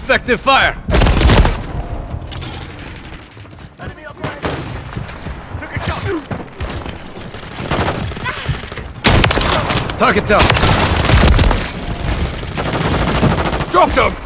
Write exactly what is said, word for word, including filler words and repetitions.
Effective fire! Enemy up right. Took a shot. Target down! Drop them!